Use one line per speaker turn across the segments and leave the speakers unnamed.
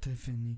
Tiffany.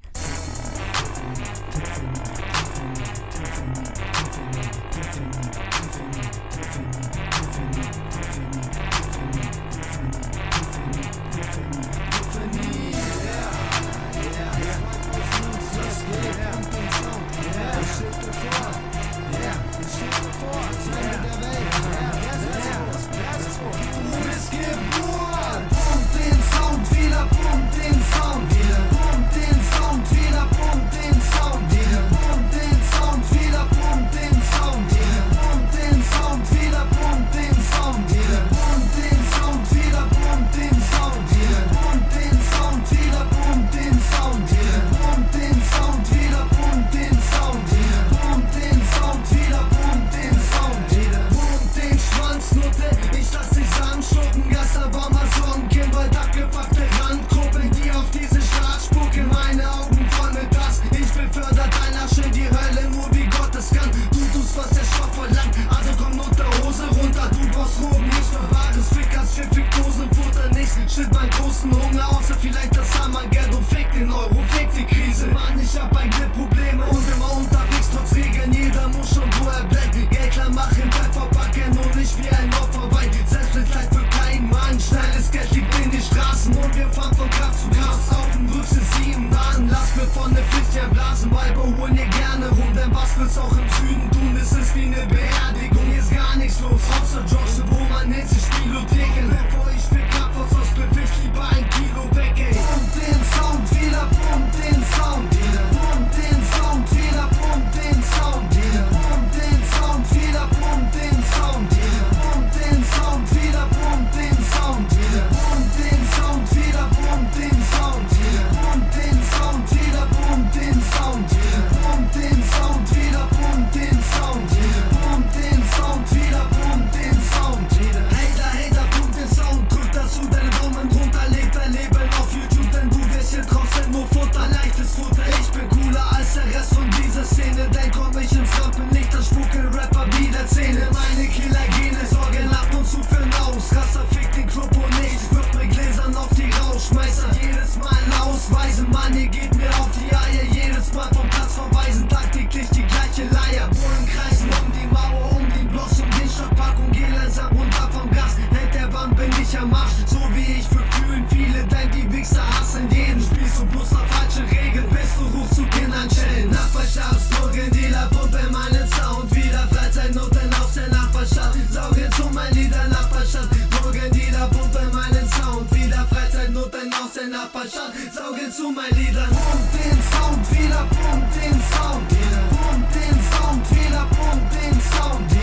Shit, mein großen Hunger, außer vielleicht das Armageddon. Fick den Euro, fick die Krise. Mann, ich hab eigene Probleme und immer unterwegs trotz Regeln. Jeder muss schon wo er bleibt. Geld klar machen, Zeit verpacken und nicht wie ein Opfer weint. Selbstmitleid für keinen Mann. Schnelles Geld liegt in die Straßen und wir fahren von Kraft zu Kraft. Auf dem Rücksitz 7 an. Lass mir von der Pflicht her blasen. Weiber holen ihr gerne rum, denn was willst auch im Süden tun? Es ist wie eine Beerdigung, hier ist gar nichts los. Außer Jobs, wo man nennt sich Spielotheken. Bevor ich fick hab, was aus ich lieber ein Kilo weg, ey.
Pump den Sound wieder, pump den Sound wieder. Pump den Sound wieder, pump den Sound wieder. Pump den Sound wieder, pump den Sound wieder. Pump den Sound wieder, pump den Sound wieder. Pump den Sound wieder, pump den Sound wieder. Pump den Sound wieder, pump den Sound wieder. Pump den Sound wieder, pump den Sound wieder. Pump den Sound wieder, pump den Sound wieder.
Hater, pump den Sound, drück dazu deine Daumen drunter, leg dein Leben auf YouTube, denn du wirst hier draußen nur Futter, leichtes Futter. Ich bin cooler als der Rest von dieser Szene, denn komm ich ins Rampenlicht, dann spucke Rapper wieder Zähne. Meine Killer-Gene sorgen ab und zu für Naus. Rasser fickt den Club und ich wirf mit Gläsern auf die Rauschmeißer. Jedes Mal ausweisen, Mann, ihr geht mir auf die Eier. Jedes Mal vom Platz verweisen, tagtäglich die gleiche Leier. Bullen kreisen um die Mauer, um die Blocks, um den Stadtpackung, geh langsam runter vom Gas. Hält der Wand, bin ich am Marsch, so wie ich fühlen viele, denn die Wichser hassen jeden. Spielst du bloß nach falsche Regeln, bist du hoch zu Kindern chillen. Nachbarschaftsdrogen, Dealer, Pumpe meinen Sound wieder. Freizeitnoten aus der Nachbarschaft, saugen zu meinen Lieder, Nachbarschaft. Drogen, Dealer, Pumpe meinen Sound wieder. Freizeitnoten aus der Nachbarschaft, saugen zu meinen Liedern.
Pump den Sound wieder, pump den Sound wieder. Pump den Sound wieder, pump den Sound wieder.